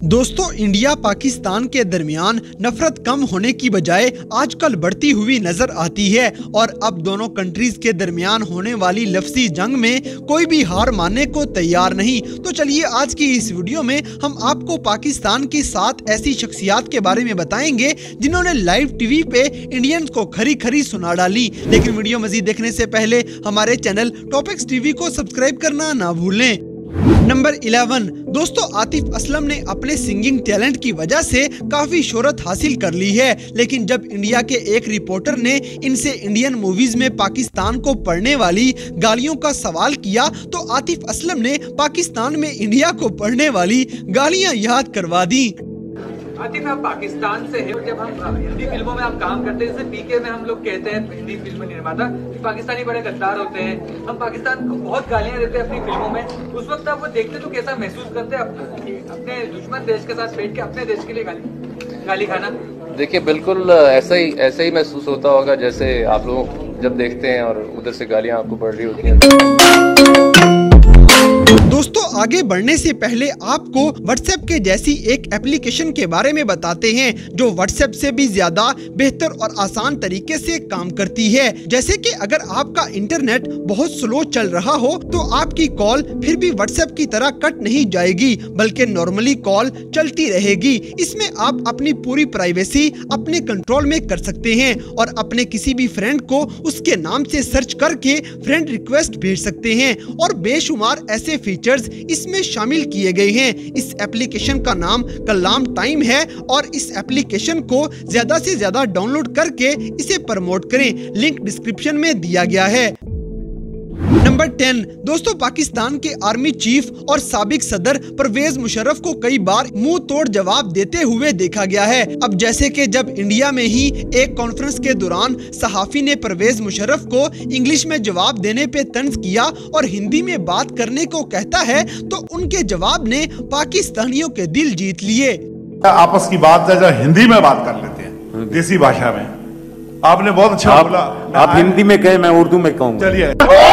दोस्तों, इंडिया पाकिस्तान के दरमियान नफरत कम होने की बजाय आजकल बढ़ती हुई नजर आती है और अब दोनों कंट्रीज के दरमियान होने वाली लफ्जी जंग में कोई भी हार मानने को तैयार नहीं। तो चलिए आज की इस वीडियो में हम आपको पाकिस्तान की 7 ऐसी शख्सियात के बारे में बताएंगे जिन्होंने लाइव टीवी पे इंडियंस को खरी खरी सुना डाली। लेकिन वीडियो मजीद देखने से पहले हमारे चैनल टॉपिक्स टीवी को सब्सक्राइब करना ना भूलें। नंबर 11 दोस्तों, आतिफ असलम ने अपने सिंगिंग टैलेंट की वजह से काफी शोहरत हासिल कर ली है, लेकिन जब इंडिया के एक रिपोर्टर ने इनसे इंडियन मूवीज में पाकिस्तान को पढ़ने वाली गालियों का सवाल किया तो आतिफ असलम ने पाकिस्तान में इंडिया को पढ़ने वाली गालियां याद करवा दी। आतिफ, आप पाकिस्तान से हैं और जब हम हिंदी फिल्मों में आप काम करते हैं, जैसे पीके में हम लोग कहते हैं हिंदी फिल्म निर्माता कि पाकिस्तानी बड़े गद्दार होते हैं, हम पाकिस्तान को बहुत गालियां देते हैं अपनी फिल्मों में। उस वक्त आप वो देखते तो कैसा महसूस करते हैं अपने दुश्मन देश के साथ बैठ के अपने देश के लिए गाली खाना? देखिए, बिल्कुल ऐसा ही महसूस होता होगा जैसे आप लोग जब देखते हैं और उधर से गालियां आपको पड़ रही होती हैं। दोस्तों, आगे बढ़ने से पहले आपको व्हाट्सएप के जैसी एक एप्लीकेशन के बारे में बताते हैं जो व्हाट्सएप से भी ज्यादा बेहतर और आसान तरीके से काम करती है। जैसे कि अगर आपका इंटरनेट बहुत स्लो चल रहा हो तो आपकी कॉल फिर भी व्हाट्सएप की तरह कट नहीं जाएगी, बल्कि नॉर्मली कॉल चलती रहेगी। इसमें आप अपनी पूरी प्राइवेसी अपने कंट्रोल में कर सकते हैं और अपने किसी भी फ्रेंड को उसके नाम से सर्च करके फ्रेंड रिक्वेस्ट भेज सकते हैं और बेशुमार ऐसे फीचर्स इसमें शामिल किए गए हैं। इस एप्लीकेशन का नाम कलाम टाइम है और इस एप्लीकेशन को ज्यादा से ज्यादा डाउनलोड करके इसे प्रमोट करें। लिंक डिस्क्रिप्शन में दिया गया है। नंबर 10 दोस्तों, पाकिस्तान के आर्मी चीफ और साबिक सदर परवेज मुशर्रफ को कई बार मुंह तोड़ जवाब देते हुए देखा गया है। अब जैसे कि जब इंडिया में ही एक कॉन्फ्रेंस के दौरान सहाफी ने परवेज मुशर्रफ को इंग्लिश में जवाब देने पे तंज किया और हिंदी में बात करने को कहता है तो उनके जवाब ने पाकिस्तानियों के दिल जीत लिए। आपस की बात है, जब हिंदी में बात कर लेते हैं देसी भाषा में। आपने बहुत अच्छा बोला। आप हिंदी में कहे, मैं उर्दू में कहूँ। चलिए।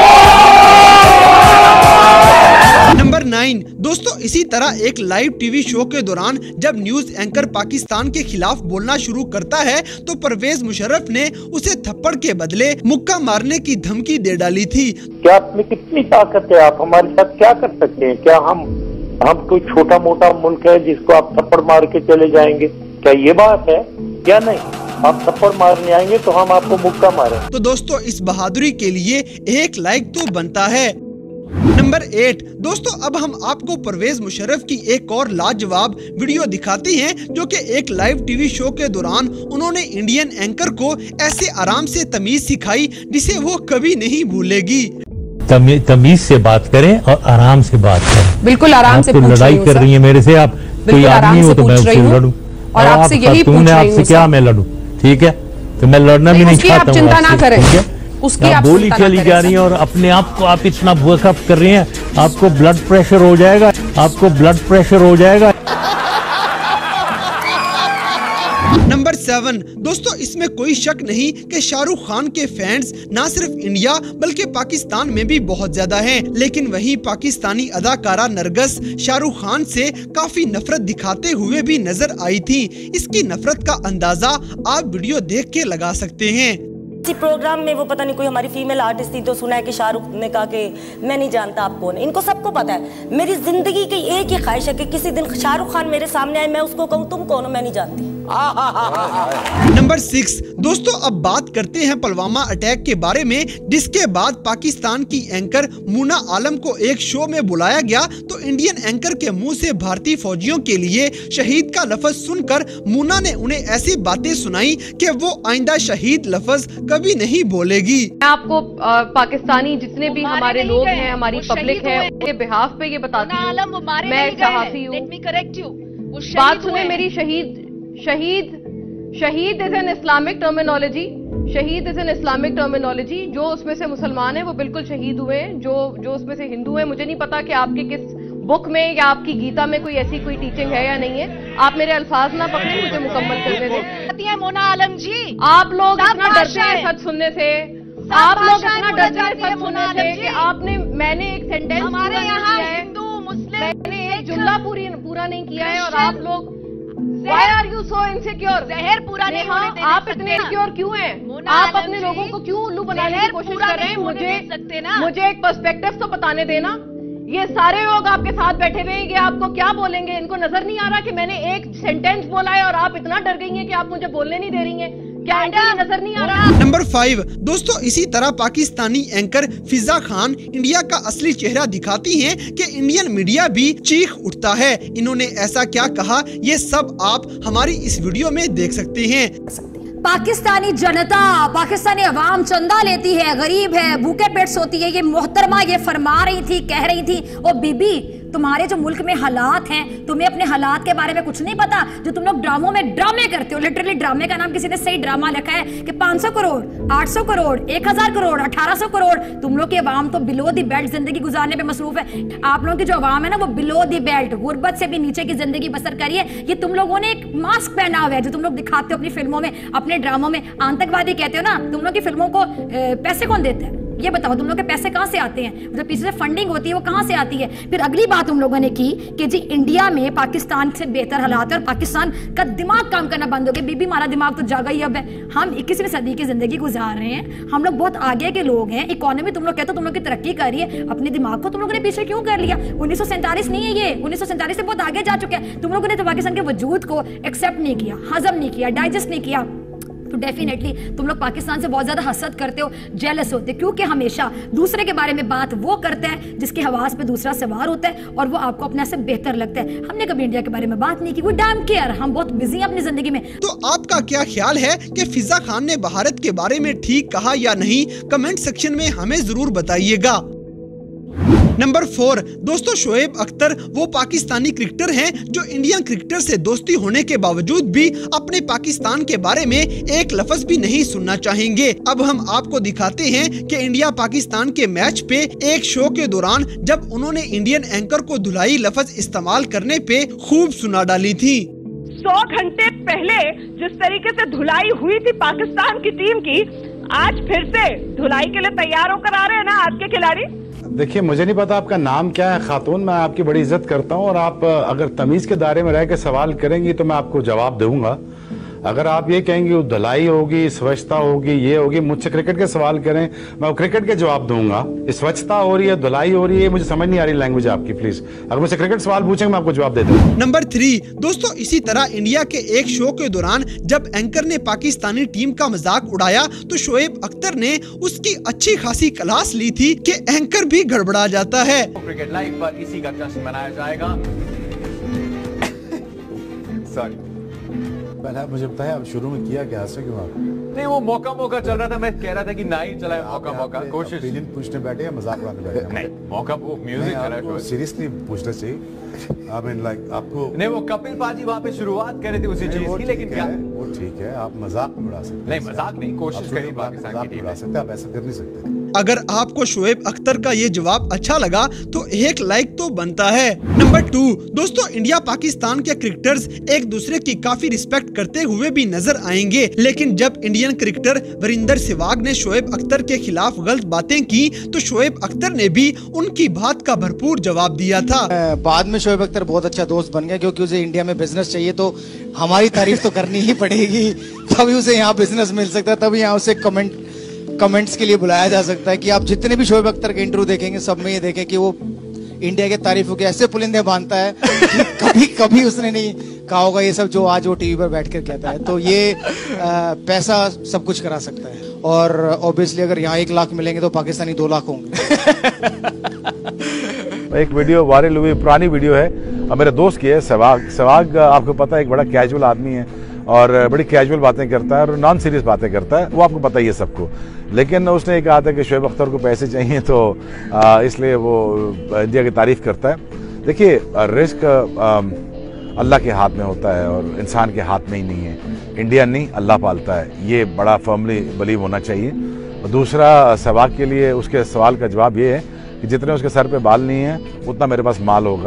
नंबर 9 दोस्तों, इसी तरह एक लाइव टीवी शो के दौरान जब न्यूज एंकर पाकिस्तान के खिलाफ बोलना शुरू करता है तो परवेज मुशर्रफ ने उसे थप्पड़ के बदले मुक्का मारने की धमकी दे डाली थी। क्या आप में कितनी ताकत है? आप हमारे साथ क्या कर सकते हैं? क्या हम कोई छोटा मोटा मुल्क है जिसको आप थप्पड़ मार के चले जाएंगे? क्या ये बात है? क्या नहीं, आप थप्पड़ मारने आएंगे तो हम आपको मुक्का मारें। तो दोस्तों, इस बहादुरी के लिए एक लाइक तो बनता है। नंबर 8 दोस्तों, अब हम आपको परवेज मुशर्रफ की एक और लाजवाब वीडियो दिखाते हैं जो कि एक लाइव टीवी शो के दौरान उन्होंने इंडियन एंकर को ऐसे आराम से तमीज सिखाई जिसे वो कभी नहीं भूलेगी। तमीज से बात करें और आराम से बात करें। बिल्कुल आराम से। लड़ाई कर रही है मेरे से, आप कोई आदमी हो तो मैं उससे लड़ूं और आपसे यही पूछ रही हूं, आपसे क्या मैं लड़ूं? ठीक है, तो मैं लड़ना भी नहीं चाहता हूं। चिंता ना करें, उसकी आप बोली चली जा रही है और अपने आप को आप इतना बुकअप कर रही हैं, आपको ब्लड प्रेशर हो जाएगा, आपको ब्लड प्रेशर हो जाएगा। नंबर 7 दोस्तों, इसमें कोई शक नहीं कि शाहरुख खान के फैंस ना सिर्फ इंडिया बल्कि पाकिस्तान में भी बहुत ज्यादा हैं, लेकिन वहीं पाकिस्तानी अदाकारा नरगिस शाहरुख खान से काफी नफरत दिखाते हुए भी नजर आई थी। इसकी नफरत का अंदाजा आप वीडियो देख के लगा सकते हैं। इसी प्रोग्राम में वो पता नहीं कोई हमारी फीमेल आर्टिस्ट थी तो सुना है कि शाहरुख ने कहा कि मैं नहीं जानता आप कौन है। इनको सबको पता है। मेरी जिंदगी की एक ही ख्वाहिश है कि किसी दिन शाहरुख खान मेरे सामने आए, मैं उसको कहूँ तुम कौन हो, मैं नहीं जानती। नंबर 6 दोस्तों, अब बात करते हैं पुलवामा अटैक के बारे में, जिसके बाद पाकिस्तान की एंकर मुना आलम को एक शो में बुलाया गया तो इंडियन एंकर के मुंह से भारतीय फौजियों के लिए शहीद का लफ्ज सुनकर मुना ने उन्हें ऐसी बातें सुनाई कि वो आइंदा शहीद लफ्ज कभी नहीं बोलेगी। मैं आपको पाकिस्तानी जितने भी हमारे लोग हैं, हमारी पब्लिक है, उनके बिहाफ पे ये बताती हूँ, मैं सहाफी हूँ। बात सुने मेरी, shaheed is an Islamic terminology. Shaheed is an Islamic terminology. जो उसमें से मुसलमान है वो बिल्कुल शहीद हुए हैं, जो उसमें से हिंदू है। मुझे नहीं पता कि आपके किस बुक में या आपकी गीता में कोई ऐसी कोई टीचिंग है या नहीं है। आप मेरे अल्फाज ना पकड़े, मुझे मुकम्मल करने दें। मोना आलम जी, आप लोग इतना डरते हैं सच सुनने से, आप लोग इतना डरते हैं सच सुनने से कि मैंने एक सेंटेंस हमारे यहाँ हिंदू मुस्लिम मैंने एक जुमला पूरा नहीं किया है और आप लोग Why are you so insecure? जहर पूरा नहीं होने देना। आप इतने insecure क्यों हैं? आप अपने लोगों को क्यों उल्लू बनाने की कोशिश कर रहे हैं? मुझे एक पर्सपेक्टिव तो बताने देना। ये सारे लोग आपके साथ बैठे हुए हैं, ये आपको क्या बोलेंगे? इनको नजर नहीं आ रहा कि मैंने एक सेंटेंस बोला है और आप इतना डर गई हैं कि आप मुझे बोलने नहीं दे रही हैं? क्या इनको नजर नहीं आ रहा? नंबर 5 दोस्तों, इसी तरह पाकिस्तानी एंकर फिजा खान इंडिया का असली चेहरा दिखाती हैं कि इंडियन मीडिया भी चीख उठता है। इन्होंने ऐसा क्या कहा, ये सब आप हमारी इस वीडियो में देख सकते हैं। पाकिस्तानी जनता, पाकिस्तानी अवाम चंदा लेती है, गरीब है, भूखे पेट सोती है। ये मोहतरमा ये फरमा रही थी, कह रही थी, ओ बीबी तुम्हारे जो मुल्क में हालात हैं, तुम्हें अपने हालात के बारे में कुछ नहीं पता। जो तुम लोग ड्रामों में ड्रामे करते हो, लिटरली ड्रामे का नाम किसी ने सही ड्रामा लिखा है कि 500 करोड़, 800 करोड़, 1000 करोड़, 1800 करोड़। तुम लोग की अवाम तो बिलो दी बेल्ट जिंदगी गुजारने पे मसरूफ है। आप लोगों की जो अवाम है ना, वो बिलो दी बेल्ट, गुर्बत से भी नीचे की जिंदगी बसर करिए। ये तुम लोगों ने एक मास्क पहना हुआ है जो तुम लोग दिखाते हो अपनी फिल्मों में, अपने ड्रामों में। आतंकवादी कहते हो ना, तुम लोग की फिल्मों को पैसे कौन देते हैं? ये बताओ, तुम लोग के पैसे कहां से आते हैं? जो पीछे से फंडिंग होती है वो कहां से आती है? फिर अगली बात तुम लोगों ने की कि जी इंडिया में पाकिस्तान से बेहतर हालात है और पाकिस्तान का दिमाग काम करना बंद हो गया। बीबी हमारा दिमाग तो जागा ही अब है। हम 21वीं सदी की जिंदगी गुजार रहे हैं, हम लोग बहुत आगे के लोग हैं। इकोनॉमी तुम लोग कहते हो तुम लोग की तरक्की कर रही है, अपने दिमाग को तुम लोगों ने पीछे क्यों कर लिया? 1947 नहीं है ये, 1947 से बहुत आगे जा चुके हैं। तुम लोगों ने तो पाकिस्तान के वजूद को एक्सेप्ट नहीं किया, हजम नहीं किया, डाइजेस्ट नहीं किया। तो डेफिनेटली तुम लोग पाकिस्तान से बहुत ज्यादा हसद करते हो, जेलस होते हो, क्योंकि हमेशा दूसरे के बारे में बात वो करता है जिसके हवास पे दूसरा सवार होता है और वो आपको अपने से बेहतर लगता है। हमने कभी इंडिया के बारे में बात नहीं की, वो डैम केयर, हम बहुत बिजी हैं अपनी जिंदगी में। तो आपका क्या ख्याल है कि फिजा खान ने भारत के बारे में ठीक कहा या नहीं? कमेंट सेक्शन में हमें जरूर बताइएगा। नंबर 4 दोस्तों, शोएब अख्तर वो पाकिस्तानी क्रिकेटर हैं जो इंडियन क्रिकेटर से दोस्ती होने के बावजूद भी अपने पाकिस्तान के बारे में एक लफ्ज भी नहीं सुनना चाहेंगे। अब हम आपको दिखाते हैं कि इंडिया पाकिस्तान के मैच पे एक शो के दौरान जब उन्होंने इंडियन एंकर को धुलाई लफ्ज इस्तेमाल करने पे खूब सुना डाली थी। 100 घंटे पहले जिस तरीके से धुलाई हुई थी पाकिस्तान की टीम की, आज फिर से धुलाई के लिए तैयार होकर आ रहे हैं ना आज के खिलाड़ी। देखिए, मुझे नहीं पता आपका नाम क्या है खातून, मैं आपकी बड़ी इज्जत करता हूं और आप अगर तमीज के दायरे में रह के सवाल करेंगी तो मैं आपको जवाब दूंगा। अगर आप ये कहेंगे धुलाई होगी, स्वच्छता होगी, ये होगी, मुझसे क्रिकेट के सवाल करें, मैं क्रिकेट के जवाब दूंगा। स्वच्छता हो रही है, धुलाई हो रही है, मुझे समझ नहीं आ रही लैंग्वेज आपकी। प्लीज अगर मुझसे क्रिकेट सवाल पूछेंगे मैं आपको जवाब दे दूंगा। नंबर 3 दोस्तों, इसी तरह इंडिया के एक शो के दौरान जब एंकर ने पाकिस्तानी टीम का मजाक उड़ाया तो शोएब अख्तर ने उसकी अच्छी खासी क्लास ली थी कि एंकर भी गड़बड़ा जाता है। क्रिकेट लाइव पर इसी का जश्न मनाया जाएगा। सॉरी, पहले मुझे बताया आप शुरू में किया क्या क्यों आप? नहीं, वो मौका चल रहा था, मैं कह रहा था कि ना ही चलाए मौका कोशिश। पूछने बैठे या मजाक उड़ाने बैठे? नहीं, मौका वो म्यूजिक कर रहा है, सीरियसली पूछना चाहिए। I mean, like, आपको नहीं, वो कपिल पाजी वहाँ पे शुरुआत कर रहे थे उसी चीज की, लेकिन क्या वो ठीक है, आप मजाक में उड़ा सकते। नहीं, मजाक नहीं, कोशिश करिए पाकिस्तान की टीम उड़ा सकते, आप ऐसा कर नहीं सकते। अगर आपको शोएब अख्तर का ये जवाब अच्छा लगा तो एक लाइक तो बनता है। नंबर 2 दोस्तों, इंडिया पाकिस्तान के क्रिकेटर्स एक दूसरे की काफी रिस्पेक्ट करते हुए भी नजर आएंगे, लेकिन जब इंडियन क्रिकेटर वीरेंद्र सहवाग ने शोएब अख्तर के खिलाफ गलत बातें की तो शोएब अख्तर ने भी उनकी बात का भरपूर जवाब दिया था। बाद में शोएब अख्तर बहुत अच्छा दोस्त बन गया, क्योंकि उसे इंडिया में बिजनेस चाहिए तो हमारी तारीफ तो करनी ही पड़ेगी, तभी उसे यहाँ बिजनेस मिल सकता है, तभी यहाँ उसे कमेंट्स के लिए बुलाया जा सकता है। कि आप जितने भी शोएब अख्तर के इंटरव्यू देखेंगे सब में ये देखें कि वो इंडिया के तारीफों के ऐसे पुलिंदे बांधता है कि कभी उसने नहीं कहा होगा ये सब जो आज वो टीवी पर बैठकर कहता है। तो ये पैसा सब कुछ करा सकता है, और ऑब्वियसली अगर यहाँ 1 लाख मिलेंगे तो पाकिस्तानी 2 लाख होंगे। एक वीडियो वायरल हुई, पुरानी वीडियो है और मेरे दोस्त की है, सहवाग आपको पता है एक बड़ा कैजुअल आदमी है और बड़ी कैजुअल बातें करता है और नॉन सीरियस बातें करता है, वो आपको पता ही है सबको। लेकिन उसने ये कहा था कि शोएब अख्तर को पैसे चाहिए तो इसलिए वो इंडिया की तारीफ करता है। देखिए, रिस्क अल्लाह के हाथ में होता है और इंसान के हाथ में ही नहीं है। इंडिया नहीं, अल्लाह पालता है, ये बड़ा फर्मली बिलीव होना चाहिए। और दूसरा, सहवाग के लिए उसके सवाल का जवाब ये है कि जितने उसके सर पे बाल नहीं है उतना मेरे पास माल होगा।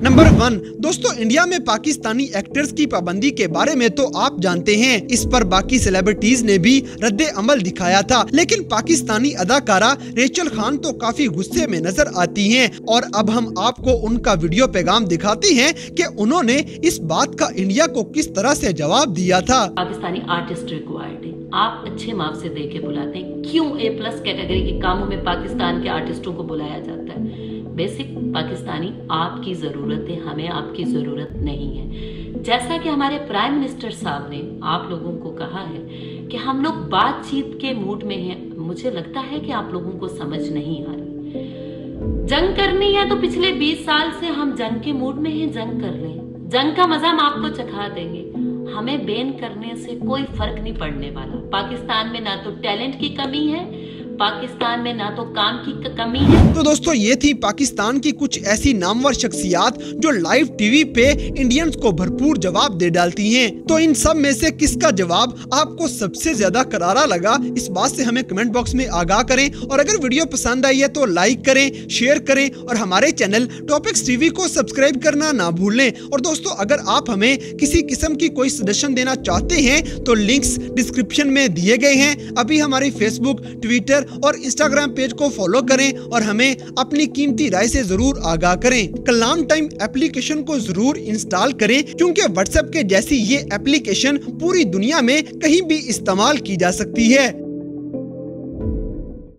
नंबर 1 दोस्तों, इंडिया में पाकिस्तानी एक्टर्स की पाबंदी के बारे में तो आप जानते हैं। इस पर बाकी सेलिब्रिटीज ने भी रद्दे अमल दिखाया था, लेकिन पाकिस्तानी अदाकारा रेचल खान तो काफी गुस्से में नजर आती हैं और अब हम आपको उनका वीडियो पैगाम दिखाते हैं कि उन्होंने इस बात का इंडिया को किस तरह से जवाब दिया था। पाकिस्तानी आर्टिस्ट रिक्वायर्ड है, आप अच्छे मार्क्स से दे के बुलाते हैं, क्यों A+ कैटेगरी के कामों में पाकिस्तान के आर्टिस्टों को बुलाया जाता है? बेसिक पाकिस्तानी आपकी जरूरत है, हमें आपकी जरूरत नहीं है। जैसा कि हमारे प्राइम मिनिस्टर साहब ने आप लोगों को कहा है कि हम लोग बातचीत के मूड में हैं, मुझे लगता है कि आप लोगों को समझ नहीं आ रही। जंग करनी है तो पिछले 20 साल से हम जंग के मूड में हैं, जंग कर लें, जंग का मजा हम आपको चखा देंगे। हमें बैन करने से कोई फर्क नहीं पड़ने वाला। पाकिस्तान में ना तो टैलेंट की कमी है, पाकिस्तान में ना तो काम की कमी है। तो दोस्तों, ये थी पाकिस्तान की कुछ ऐसी नामवर शख्सियात जो लाइव टीवी पे इंडियंस को भरपूर जवाब दे डालती हैं। तो इन सब में से किसका जवाब आपको सबसे ज्यादा करारा लगा, इस बात से हमें कमेंट बॉक्स में आगाह करें। और अगर वीडियो पसंद आई है तो लाइक करें, शेयर करें और हमारे चैनल टॉपिक्स टीवी को सब्सक्राइब करना ना भूलें। और दोस्तों, अगर आप हमें किसी किस्म की कोई सजेशन देना चाहते हैं तो लिंक्स डिस्क्रिप्शन में दिए गए हैं। अभी हमारी फेसबुक, ट्विटर और इंस्टाग्राम पेज को फॉलो करें और हमें अपनी कीमती राय से जरूर आगाह करें। कलाम टाइम एप्लीकेशन को जरूर इंस्टॉल करें, क्योंकि व्हाट्सएप के जैसी ये एप्लीकेशन पूरी दुनिया में कहीं भी इस्तेमाल की जा सकती है।